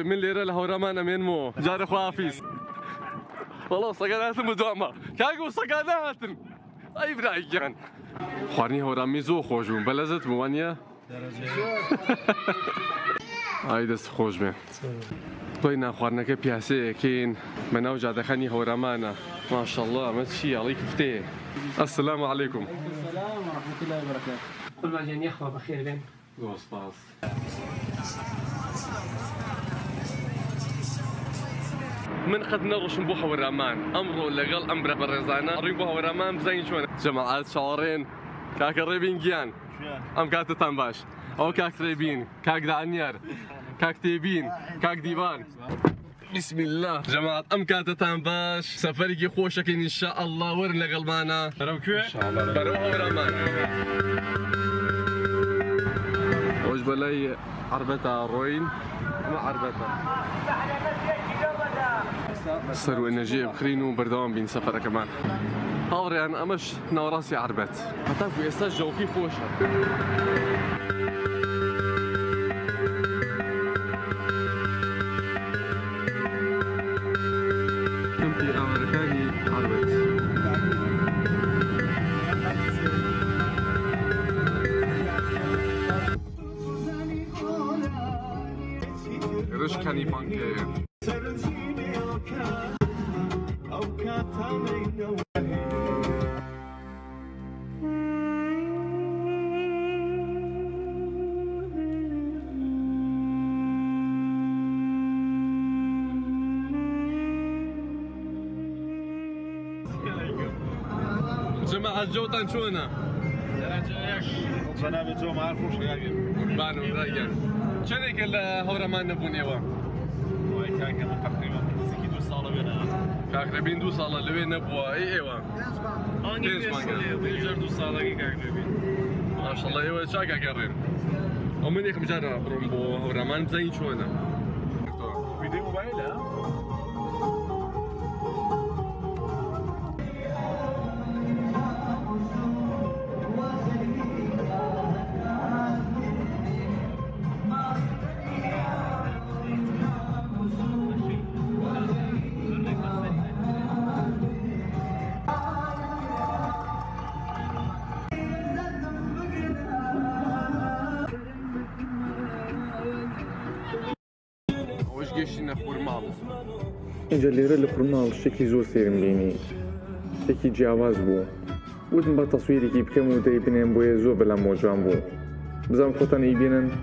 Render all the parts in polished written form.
من ليرة لهورمان أمين مو جاري خوافيس والله صقاناتن بدوامة كاقو صقاناتن أي برايقان خوارني هورامي زو خوشون بلزت موانيا هاي دست خوش بين طوينا خوارنك بياسي كين مناو جادخاني هورامانا ما شاء الله ما تشي عليك فتيه السلام عليكم السلام ورحمة الله وبركاته كل ما جاني أخوة بخير بين وسباس من خدنا روشن بوها ورامان امرو لقل امبره برزانا ريبوها ورامان بزين شونا جماعات شعورين كاك الريبين جيان ام كاك تنباش او كاك ريبين كاك دعنيار كاك تيبين كاك ديوان بسم الله جماعة ام كاك تنباش سفري خوشك ان شاء الله ورن لقلبانا روكوه بروها ورامان وش بلاي عربتها روين ما عربتها صاروا انرجيه بخرين وبردوام بين سفره كمان هاوري انا امش نوراسي عربت هتعرفوا يستاج جو كيف خوشه كمتي امريكاني عربت رش كاني بانكي جماعة الجو تنشونا جناب الجو ما عرفوش راقب بانو راقب شنك الهورمان نبوني وام كان تقريبا سكي 2 صالة بينا كاكربين 2 صالة لوين نبوا اي ايوه اني بيجر 2 صالة كاكربين ما شاء الله ايوه شاكا قرين ومن يخ مجرى برومبو هورمان زين شونا فيديو موبايل جيشنا خورمال اینجا لیره لخورمال شکی زور سیرم بینی شکی جیاواز بو ودن با تصویری که بکم و دی بینیم بوی زور بلا موجوان بو بزام خوتان ای بینن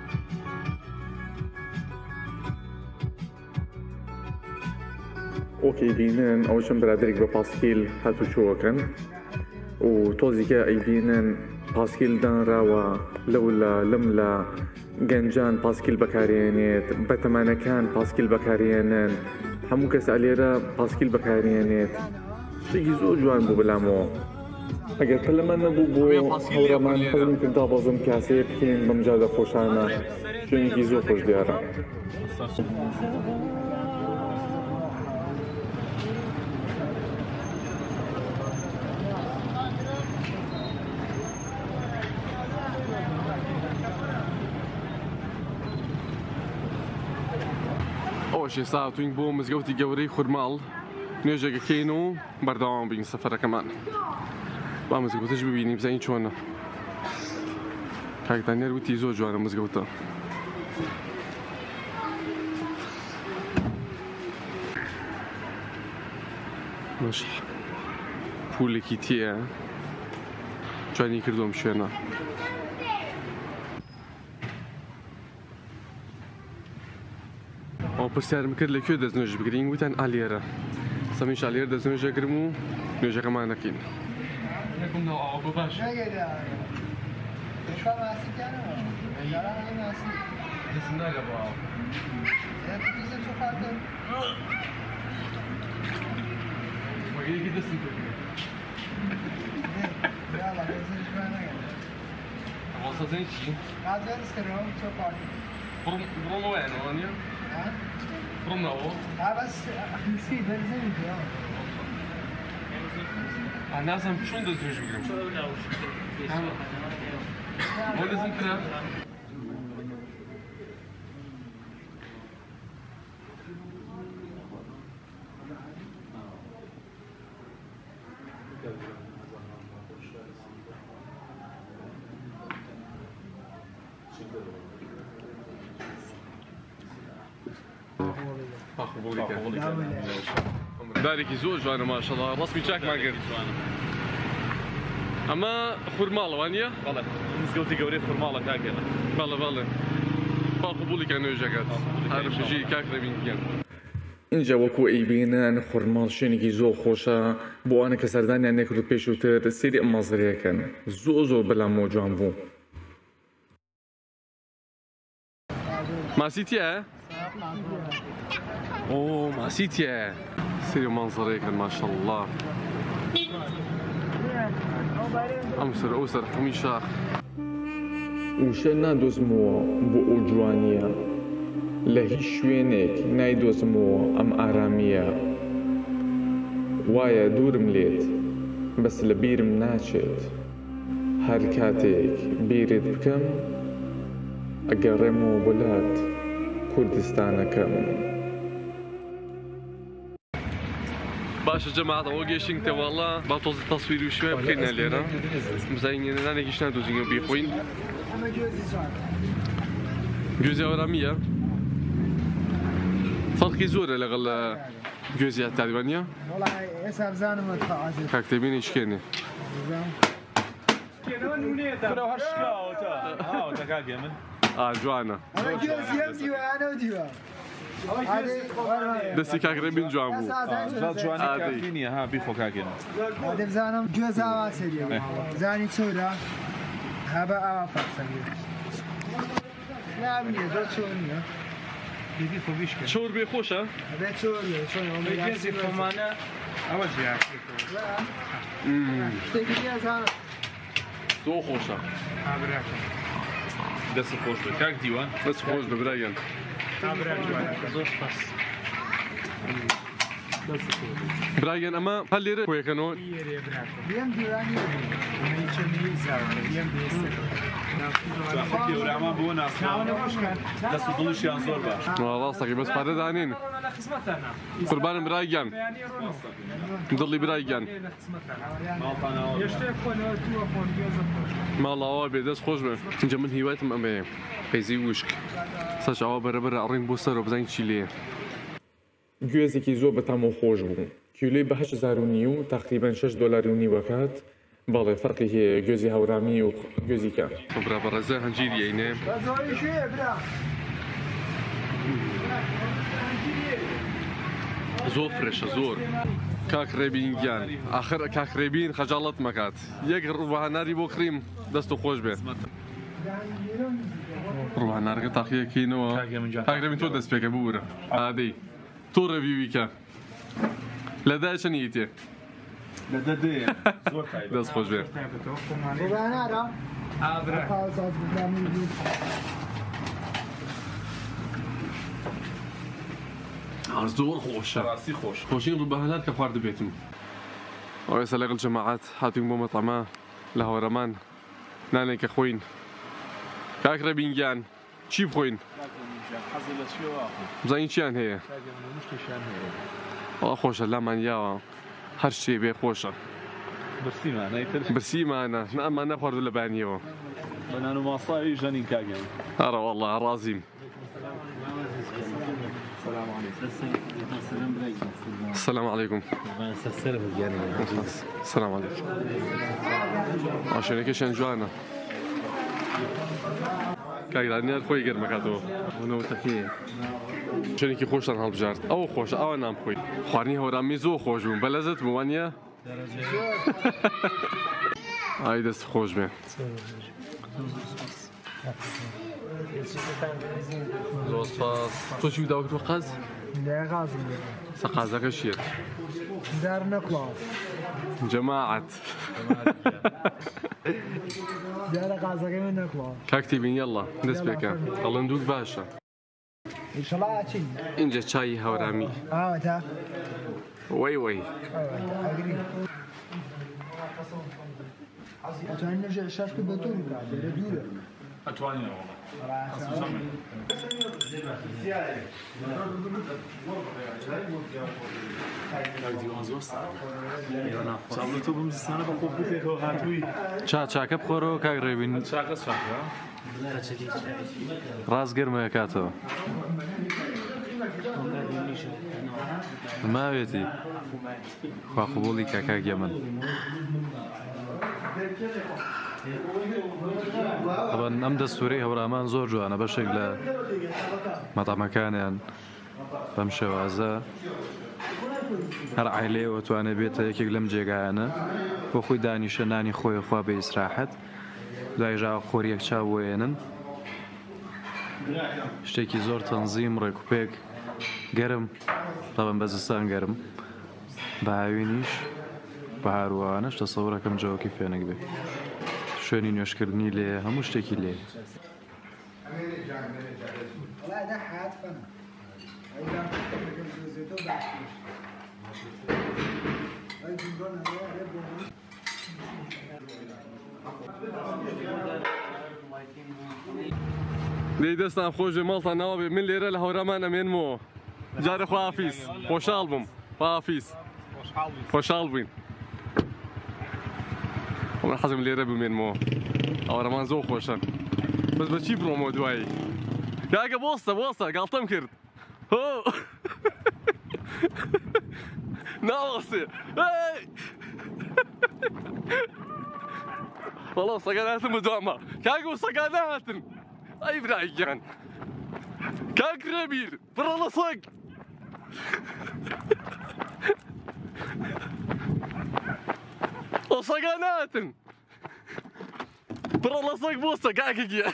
اوکی بینن اوشن برادرک با پاسکیل هاتو چوکن و توزی که ای بینن پاسکیل دان راوا لولا لملا گنجان پاسکیل بکارێنێت بەتەمانەکان پاسکیل بەکارێنن هەموو کەس ئەلێرە پاسکیل بەکارێنێت شتێکی زۆر جوان بوو بەلامەوە ئەگەر پەلەمان نەبوو بۆ هەوڵەمان حەزم کرد دابەزم کاسەیە بکەین بەم جادە خۆشانە شوێنێکی زۆر خۆش دیارە ئەوەشێ ساوتوین بۆ مزگەوتی گەورەی خورماڵ نوێژێگەکەین و بەردەوام بین سەفەرەکەمان با مزگەوتش ببینی بزانین چۆنە کاکدانیار وتی زۆر جوانە مزگەوتە مەش پولێکی تێیە جوانی کردوم شوێنە ئەو پرسیارم کرد لەکوێ دەستنوێژ بگرین وتیان ئالێرە سەمیش ئالێر دەستنوێژەگرم و نوێژەکەمان دەکەین Bruno é, não é? Bruno. Ah, mas sim, benzin ya. أنا أصلاً شو ندز نجيب اليوم؟ ما لازم كذا. صحيح دارێکی زۆر جوانە ماشەڵڵا ڕسمی چاکمان کرد ئەمە خورماڵەوە نییە؟ بەڵێ مزگەوتی گەورەی خورماڵە کاکێنە بەڵێ بەڵێ قبولیکە نوێژەکەت هەر بژی کاک ڕێبینگیان اینجا وەکو ئەیبینن خورماڵ شوێنێکی زۆر خۆشە بۆ ئەوانە کە سەردانیان نەکرد و پێشووتر سێری ئەم مەزرەیەکەن زۆر بەلامەوە جوان بوو ماسی تیە؟ ئۆ ماسی تیە سێری مەنزەرەیەکەن ماشەڵڵا ئەم سەر ئەو سەر هەمی شاخ وشە نادۆزمەوە بۆ ئەو جوانیە لە هیچ شوێنێک نایدۆزمەوە ئەم ئارامیە وایە دوورم لێت بەس لە بیرم ناچێت هەر کاتێک بیرت بکەم ئەگەڕێمەوە وڵات کوردستانەکەم باشە جەماعەت ئەوە گەشتینکە وەڵا با تۆزە تەسویری و شوێ بکەینە لێرە بزانینێنانێکیش نادۆزینەوە بیخۆین گوێزی ئەورامیە فەرقی زۆرە لەگەڵ گوێزی تاریبانیە؟ کاکتەبینی شکێنێ جوانە دەستی کاکڕێبین جوان بوو جوانی نییە ها بیخۆ کاکێنە دەبزانم گوێز ئاوا سەریە زانی چۆرە هەبە ئاوا فەرسەریە نامنیە زۆر چۆر نییە بێبی خۆ بیشکە چۆر بێ خۆشە؟ بێ چۆریە گوێزی خۆمانە ئەوە جیاک شتێکی دیە زانم زۆر خۆشە دەست خۆش بێ کاک دیوان دەست خۆش بە برایەن برایەن ئەمە هەر لێرە خۆیەکەنەوە بێم دیوانی گەورامان بۆ ناسناوە دەست و دڵشیان زۆر باش ڕاستەکەی بەس پارە دانین قوربانم برایگیان دڵی برایگیان ماڵاوە بێ دەست خۆش بێ اینجا من هیوایتم ئەمەیە پەیزی وشک سەش ئەوە بەرەبەرە ئەڕین بۆ سەر و بزانین چی لێیە گوێزێکی زۆر بەتامەوە خۆش بوو کیلۆی بە 8,500 و تقریبان $6 وەکات بەڵێ فەرقی هەیە گوێزی هەورامی و گوێزی کە برا بەڕێزە هەنجیریەینێ زۆر فرێشە زۆر کاک ڕێبینگیان ئاخر کاک ڕێبین خەجاڵەت مەکات یەک ڕواناری بۆ کڕیم دەست و خۆش بێ ڕوانارەکە تاقیەکەینەوە کاک ڕێبین تۆ دەست پێکە ببوورە ئادەی تۆ ڕێویویکە لەدای چەندی تێ دەست خۆش بێ زۆر خۆشە خۆشی ڕووبەهەنات کە خوارد بێتم ئەو ئێستا لەگەڵ جەماعەت هاتوین بۆ مەتەما لە هەوڕەمان نانێکە خۆین کاک ڕێبینگیان چی بخۆین؟ بزانین چیان هەیە؟ ئەوە خۆشە لامان یاوە هەر شتێ بێ خۆشە برسیمانە ئەمان نەخواردو لە بانیەوە بەنان و ماساوی ژەنین کاگەن ئەرە وەڵڵا ڕازیم السلام عليكم السلام عليكم عشانێکیشیان جوانە کاگرانیار خۆی گەرمەکاتەوە ونەوتەکەیە شوێنێکی خۆشتان هەڵبژارد ئەوە خۆشە ئەوە نامخۆی خواردنی هەورامی زۆر خۆش بوون بە لەزت وانە ئای دەست خۆش بێ زۆر سپاس تۆ چی داوەکتوە قەز؟ سەقازەکە شێت دار نەخوا جەماعەت دارە قازەکەی من نەخوا کاکتی بین یەڵڵا دەست پێکە هەڵندووک باشە ئینشەڵا چی؟ اینجا چای هەورامی ئاوەتە وەی وەی ئەتوانین نەژێ شەش بە دوور بکات لێرە دوورە ئەتوانینەوە چاڵێتۆ بم زستانە بە خۆ بکەیتەوە هاتووی چاکە بخۆرەوە کاک ڕێبین چاکە چاکە ڕاست گەرمەیە کاتەوە ما بيتي خواخبولي كاكاك يمن طبعا ئەم دەستوورەی هەورامان زۆر جوانە بەشێک لە مەتامەکانیان بەم شێوازە هەر عایلەیەوە توانێت بێتە یەکێک لەم جێگایانە بۆ خۆی دانیشە نانی خۆی خوا بە ئیسراحەت دوایژاوە خۆریەک چاو وێنن شتێکی زۆر تەنزیم ڕێکوپێک گەرم طبعا بەزستان گەرم بە هاوێنیش بە هاروانش دەسەوڕەکەم جەوەکی فێنێک بێت شوێنی نوێشکردنی لێ هەموو شتێکی لێ دەی دەستان خۆش بێ ماڵتان ناوە بێ من لێرە لە هەورامان ئەمێنمەوە جارە خواحافیز خۆشحاڵ بووم خواحافیز خۆشحاڵ بووین من حەزم لێرە بمێنمەوە هەورامان زۆر خۆشە بەس بەچی بڕۆمەوە دوایی کاکە بۆستە گاڵتەم کرد هۆ ناوەستێ وەڵام سەگان هاتن بە دوامە کاکە و سەگان نهاتن ئەی برایگیان کاک ڕێبیر بڕە لە سەگ ئەو سەگان نهاتن بڕە لە سەگ بۆستە کاکە گیان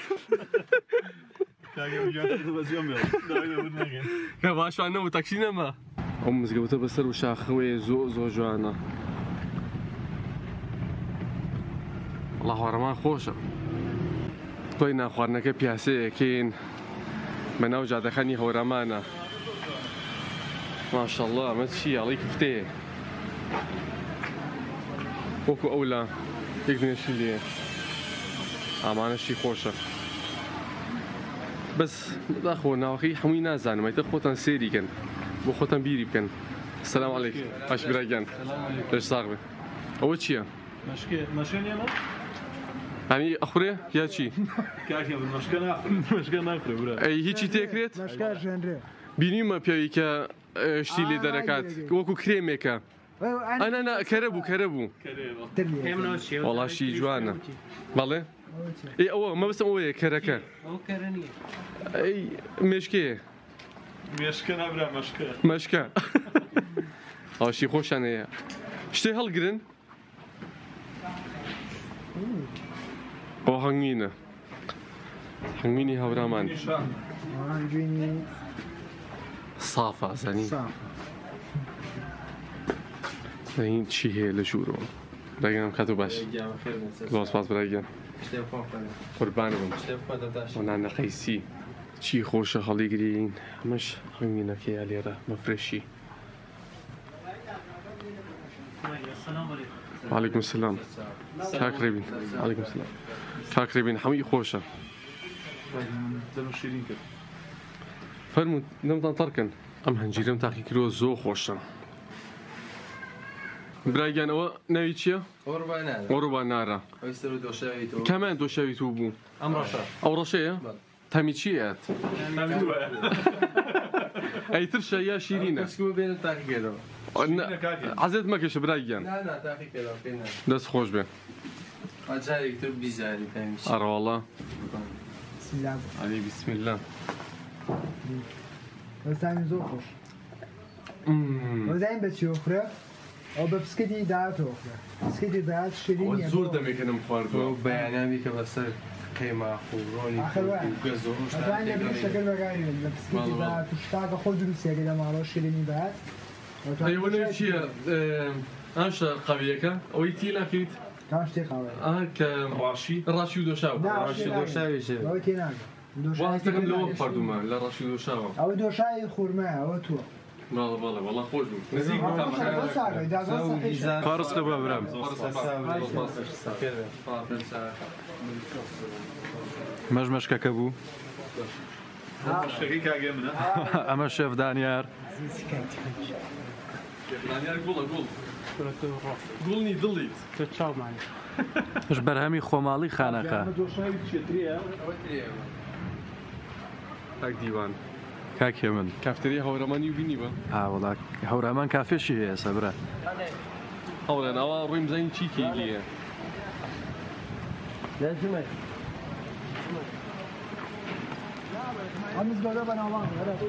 کە باشوان نەبوو تەکسی نەما ئەو مزگەوتە بەسەر و شاخەوەیە زۆر جوانە وەڵا هەوارەمان خۆشە تۆی ناخواردنەکە پیاسەیەکەین بە ناو جادەخانی هەورەمانە ماشەڵڵا ئەمە چی ئەڵی کوفتەیە وەکو ئەولا یەک نوێشی لێ ئامانەشی خۆشە بەس داخۆ ناوەکەی هەمووی نازانم ئەیتر خۆتان سێریکەن بۆ خۆتان بیری بکەن سەلام عەلەیکم باش برایگیان لەش ساغ بێ ئەوە چییە؟ مەشکێنێمە؟ هەمی ئەخورێ یا چی؟ کاکێ مەشکە ناخورێ برا ئەی هیچی تێکرێت؟ مەشکە ژێنرێ بینیمە پێوی کە شتی لێ دەرەکات وەکو کرێمێکە ئەنا کەرە بوو وەڵاشی جوانە بەڵێ؟ ئێ ئەوە مەبەستم ئەوەیە کەرەکە ئەی مێشکەیە مێشکە نابرا مەشکە ئەوشی خۆشانەیە شتێ هەڵگرن ئەو هەنگینە هەنگینی هەورامان سافە زەنی زەنی چی هەیە لە ژوورەوە برایگەنم کاتۆ باش زۆر سپاس برایگەن قوربانە بم وەنانە قەیسی چی خۆشە هەڵیگرین ئەمەش هەنگینەکەیە لێرە مەفرەشی وعلیکم السلام کاک ڕێبین وعلیکم السلام کاک ڕێبین هەمووی خۆشە فەرموو نەمتان تەڕکەن ئەم هەنجیرەم تاقی کردووە زۆر خۆشە برایگیان ئەوە ناوی چییە؟ ئۆروبانارە کامیان دۆشاوی تو بوو؟ ئەو ڕەشەیە؟ تامی چییەت؟ ئەیترشە یا شیرینە؟ عەزێت مەکەشە برایگیان دەست خۆش بێ ئەڕە وەڵا بسم الله وەزانی زۆر خۆش وەزانی بەچی ئۆخرە ئەو بە پسکەتی داهاتەوە ئۆخرە پسکەتی داهات شیرینیە زۆر دەمێکەنم خواردووە بەیاناوی کە بەسەر قەیماق و ڕۆنی گەزۆ شەکر بەکاری لە پسکەتی داهات و شتاکە خۆ دروستیەکە لە ماڵەوە شیرینی داهات ئەیوە نەوی چییە؟ ئاشە قەویەکە ئەوەی تی ناکەیت؟ کام شتێک قاوەیە کە ڕاشی و دۆشاو ئەوە تێ ناکە هەستەکەم لەوە خواردوومە لە ڕاشی و دۆشاوە ئەوە دۆشای خوورمایە ئەوە تۆ بەڵێ وەڵا خۆش بوو نزیک پارسکە بە برام مەش مەشکەکە بوو ئەمە شێف دانیار گوڵنی دڵیت ش بەرهەمی خۆماڵی خانەکە تاک دیوان كاك يمن كافتريا هەوڕەمانی و بینیوە وڵات هەورامان کافێشی هەیە سەبرا هەوڵێن ئەوە ڕووی بزانین چی کێگیە هەموو گەورە بەناوان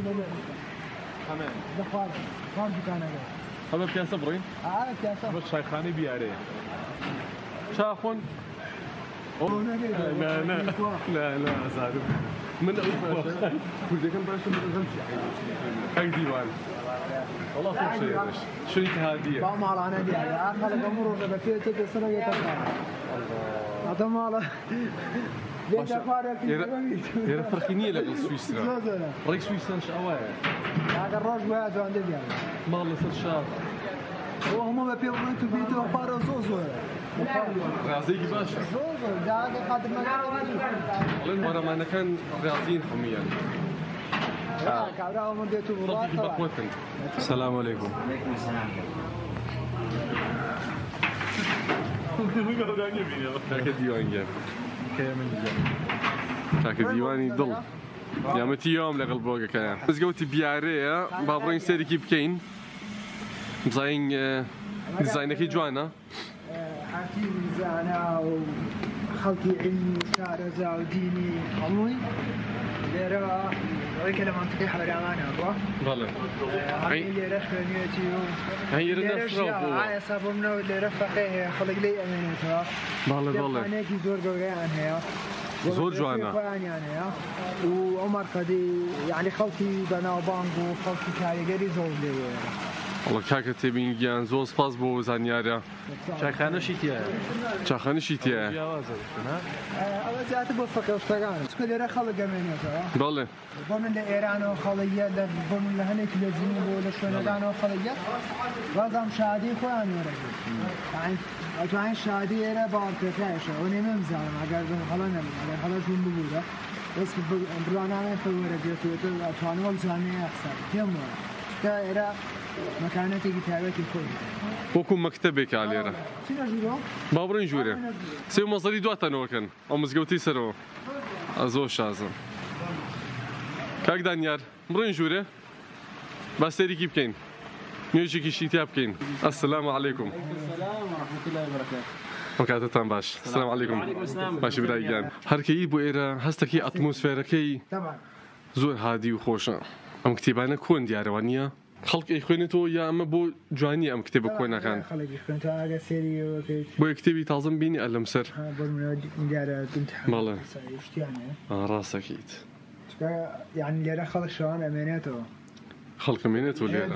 خوار دوکانەکە ئەمە پیاسە بڕۆین پیاسە بە چایخانەی بیارێ چاخۆن لا زارم من کوردەکەم باشە بەدەم ئەک دیوان والله خۆش شوێنی هادیە با ماڵانە دیارە ئاخەڵەکە ڕۆژە بە پێ تێ سەر ئەتە ماڵە لێرە فەرقی نییە لەگەڵ سویسرا ڕێک سویسرانش ئەوەیە ئاگەر ڕۆژ وایە جوان دەبیان ماڵ لەسەر شار ئەوە هەموو بە پێ بڵێن تو بیتەوە پارە زۆرە ڕازێکی باشە بڵێن وەرەمانەکان ڕازین هەمویان کابراوە من دێت و بەخۆتن سلام علیکم کاکە دیوانگەر کاکە دیوانی دڵ یامەتی یام لەگەڵ بڵۆگەکەیان مزگەوتی بیارەیە با بڕۆین سێرێکی بکەین بزانین دیزاینەکەی جوانە حاکی زانە و خەڵکی علمی شارەزا و دینی هەمووی لێرە ڕێکە لە منطقەی هەورامانە بۆ بەڵێ لێرە خوێنوێتی و ئایسا بۆ منەوە لێرە فەقێ هەیە خەڵک لێی ئەمێنێتەوە بەڵێ زۆر گەورەیان هەیە زۆر جوانە خۆیانیان هەیە و ئەو مارکەدی یعنی خەڵکی بەناوبانگ و خەڵکی کاریگەری زۆر لێوەیە وڵا کاکە تێبینگیان زۆر سپاس بۆ زانیارە چاخانەشی تایە چاخانشی تایە ئەوە زیاتر بۆ فەقێ شتەکان چکە لێرە خەڵک ئەمێنێتەوە بەڵێ بۆ من لە ئێرانەوە خەڵەیە بۆ من لە هەنێکی لە جنوب بۆ لە شوێنەکانەوە خەڵەیە بازام شادی خۆیان وەرەگرت ئەتوانین شادی ئێرە باوەڕپێکرایشە ئەو نێمە بزانم ئەگەر هەڵە نەبوو ئەگەر هەڵەشون ببوورە دەست بڕوانانە پێ وەرەگرێتوێتە ئەتوانوە بزانەیە قسە پێم وەرە تا ئێرە مەکانەتێکی تایبەتی خۆی وەکو مەکتەبێکا لێرە با بڕۆین ژوورێ سێ و مەزەری دواتەنەوەکەن ئەو مزگەوتی سەرەوە زۆر شازم کاک دانیار بڕۆین ژوورێ با سێرێکی بکەین نوێژێکی شیتیا بکەین ئەسلام عەلەیکوم ئەم کاتتان باش سلام عەلەیکوم باشی برایگیان هەرکەیی بۆ ئێرە هەستەکەی ئەتمۆسفێرەکەی زۆر هادی و خۆشە ئەم کتێبانە کۆن دیارەوە نییە خەڵکی خوێنێتەوە یا ئەمە بۆ جوانی ئەم کتێبە کۆنەکان بۆ کتێبی تازم بینی ئەلەم سەر بەڵێ ڕاستەکەیت یعنی لێرە خەڵک شەوان ئەمێنێتەوە خەڵکەمێنێتەوە لێرە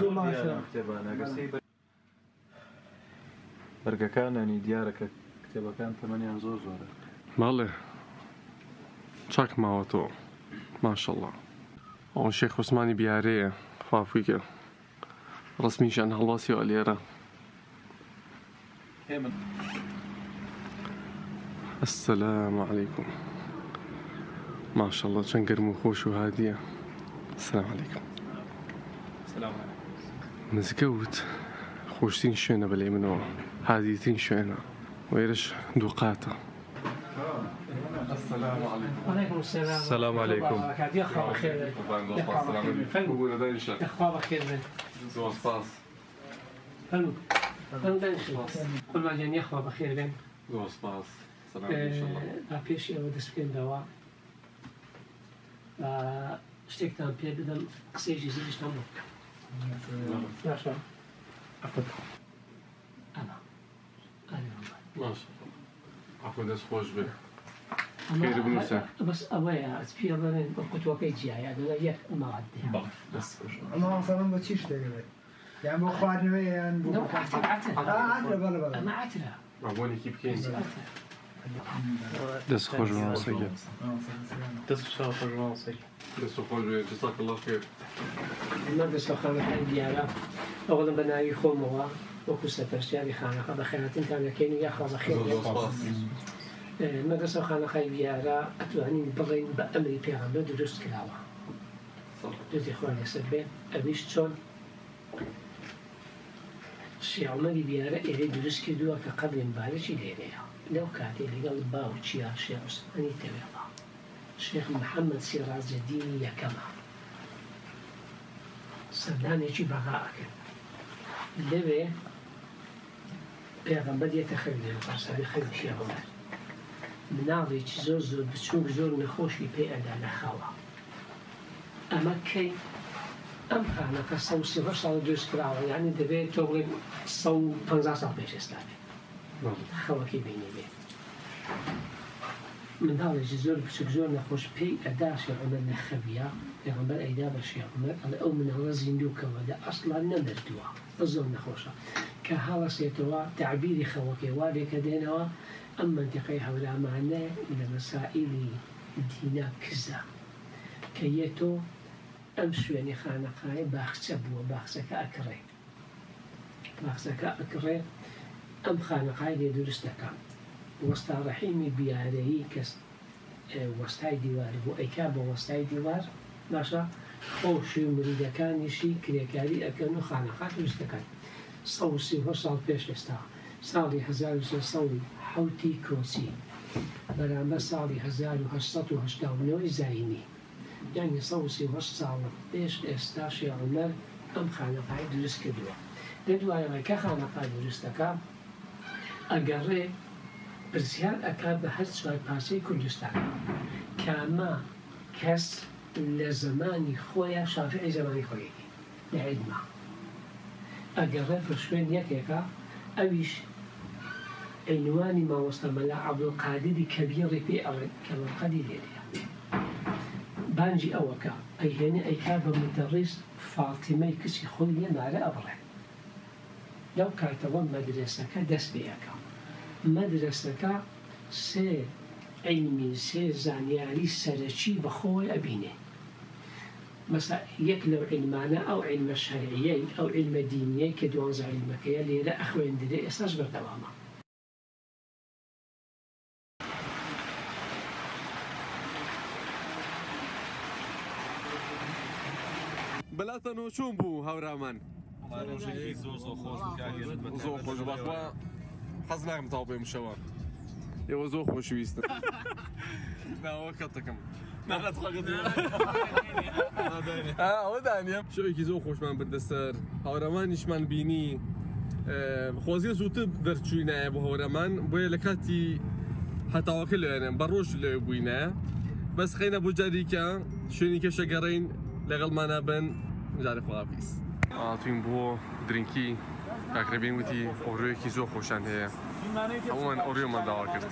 بەرگەکانانی دیارەکە کتێبەکان تەمەنیان زۆر زۆرە بەڵێ چاک ماوەتەوە ماشەڵڵا ئەو شێخ عوسمانی بیارەیە خافویکە ڕسمیشان هەڵواسیەوە لێرە السلام عەلەیکوم ماشەڵڵا چەند گەرم و خۆش و هادیە السلام عەلەیکوم مزگەوت خۆشترین شوێنە بەلای منەوە هادیترین شوێنە وێرەش دوو قاتە السلام علیکم. وعلیکم السلام. السلام علیکم. يخوى بخير. يخوى بخير. زور سپاس. فلو كل ما جاني يخوى بخير بين. زور سپاس. سلام ان شاء الله. بابيش يا ودس بين دوا. اشتكتان بيا بدل قصيجي زيد اشتمل. ما شاء الله. عفوا. أنا ما شاء الله. عفوا دس خوش به. خير بنوسه. بس أبويا في ظنين كنت وقيت جاي هذا يك ما عدي. بس. ما أصلاً بتشيش تقريبا. يعني بو خوارنا يعني بو. عترة بلا. ما عترة. عبوني كيف كين. دس خوش بنوسه. دس خوش بنوسه. دس خوش به جزاك الله خير. ما دس خوش عندي أنا. أولاً بناي خوموا وكوسة ترشيا بخانة هذا خيرات إنتانا كينو يخاف خير. مدرسة خانة خيبيارة أتوانين بغين بأمري بيغمبر درست كلاوة دوزي خواني سبب أبيش تون الشيخ عمري بيارة إلي درست كدوة كقبل مبارشي ليليها لو كاتي لقل باو تشيار الشيخ عثماني تبيضا الشيخ محمد سراج الدين يكما سەردانێکی بەغاکرد لەوێ پێغەمبەر دێتە خەوێ پارسانی خەوی پێغەمبەر مناڵێکی زۆر زۆر بچووک زۆر نەخۆشی پێ ئەدا لە خاوە ئەمە کەی ئەم خانەکە 130 ساڵ دروست کراوە یعنی دەبێت تۆ بڵێ 150 ساڵ پێش ئێستا بێت خەوەکی بینی بێت منداڵێکی زۆر بچووک زۆر نەخۆش پێی ئەدا شێعومەر لە خەویە پێغەمبەر ئەیدا بە شێعومەر ئەڵێ ئەو مناڵە زیندووکەوە لە ئەسڵان نەمردووە زۆر نەخۆشە کە هەڵەسێتەوە تعبیری خەوەکەی وا لێکە دێنەوە ئەم منتیقەی هەورامانە لە مەسائیلی دینە کزە کە یەتۆ ئەم شوێنی خانەقایە باخچە بووە باخچەکە ئەکڕێ باخچەکە ئەکڕێ ئەم خانەقای لێ دروست دەکەم وەستا ڕەحیمی بیارەیی کەس وەستای دیوار بوو ئەیکا بە وەستای دیوار باشە خۆشی و مریدەکانیشی کرێکاری ئەکەن و خانەقا دروست دەکەن 130 ساڵ پێش ئێستا ساڵی 1970 کۆچی بەرامبەر ساڵی 1889 زاینی یعنی 130 ساڵ پێش ئێستا شێعومەر ئەم خانەقای دروست کردووە لە دوایەوەی کە خانەقای دروستەکە ئەگەڕێ پرسیار ئەکا بە هەر چوار پارچەی کوردستان کامە کەس لە زمانی خۆیە شافعی زمانی خۆیەکی لە عیلما ئەگەڕێ بە شوێن یەکێکە ئەویش عنوانی مامۆستا مەلا عەبدولقادری کەبیری پێ ئەڵێن کە وەرقەدی لێدەیە بانجی ئەوەکە ئەیهێنێ ئەیکا بە مدەڕیس فاتیمەی کچی خۆی لێمارە ئەبڕێ لەو کاتەوە مەدرسەکە دەست پێیەکە مەدرسەکە سێ علمی سێ زانیاری سەرەکی بەخۆی ئەبینێ مەسا یەک لەو علمانە ئەو علمە شەرعیەی ئەو علمە دینیەی کە 12 علمەکەیە لێرە ئەخوێندرێ ئێستاش بەردەوامە بەلاتەنەوە چۆن بوو هەورامان ڕۆژێکی زۆر خۆش زۆر خۆش بەخوا حەز ناکەم تاو بێم شەوە ئێوە زۆر خۆشویستن ناوە کەتەکەم ئەوە دانیە شەوێکی زۆر خۆشمان بردەسەر هەورەمانیشمان بینی خۆزیە زووتر دەرچووینایە بۆ هەورەمان بۆیە لە کاتی هەتاوەکە لێنێن بە ڕۆژ لێ بووینە بەس خەینە بۆ جاریکە شوێنی کەشە گەڕین لەگەڵمانە بن جارێ خۆڵافیز ئاتوین بۆ درینکی کاکرێبین وتی ئۆریۆیەکی زۆر خۆشان هەیە ئەوان ئۆریۆمان داوا کرد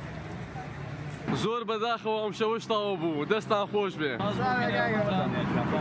زۆر بەداخەوە ئەم شەوەش تاوە بوو دەستان خۆش بێ